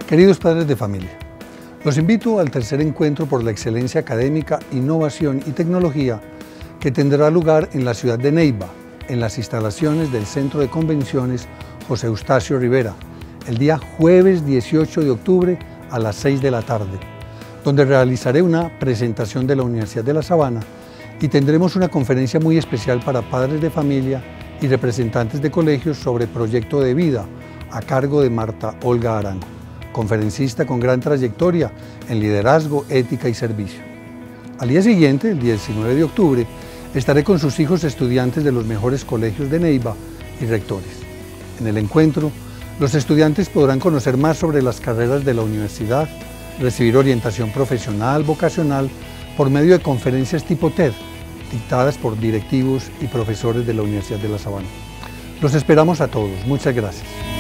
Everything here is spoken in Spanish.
Queridos padres de familia, los invito al tercer encuentro por la excelencia académica, innovación y tecnología que tendrá lugar en la ciudad de Neiva, en las instalaciones del Centro de Convenciones José Eustacio Rivera, el día jueves 18 de octubre a las 6 de la tarde, donde realizaré una presentación de la Universidad de La Sabana y tendremos una conferencia muy especial para padres de familia y representantes de colegios sobre proyecto de vida a cargo de Marta Olga Arango, conferencista con gran trayectoria en liderazgo, ética y servicio. Al día siguiente, el 19 de octubre, estaré con sus hijos estudiantes de los mejores colegios de Neiva y rectores. En el encuentro, los estudiantes podrán conocer más sobre las carreras de la universidad, recibir orientación profesional, vocacional, por medio de conferencias tipo TED, dictadas por directivos y profesores de la Universidad de La Sabana. Los esperamos a todos. Muchas gracias.